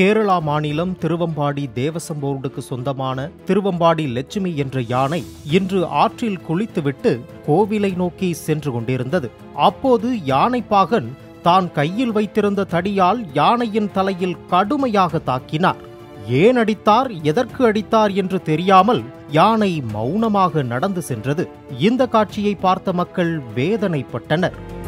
கேரளா மாநிலம் திருவம்பாடி தேவசம் போர்டுக்கு சொந்தமான திருவம்பாடி லட்சுமி என்ற யானை இன்று ஆற்றில் குளித்துவிட்டு கோவிலை நோக்கி சென்று கொண்டிருந்தது. அப்போது யானைப்பாகன் தான் கையில் வைத்திருந்த தடியால் யானையின் தலையில் கடுமையாக தாக்கினார். ஏன் அடித்தார், எதற்கு அடித்தார் என்று தெரியாமல் யானை மௌனமாக நடந்து சென்றது. இந்த காட்சியை பார்த்த மக்கள் வேதனைப்பட்டனர்.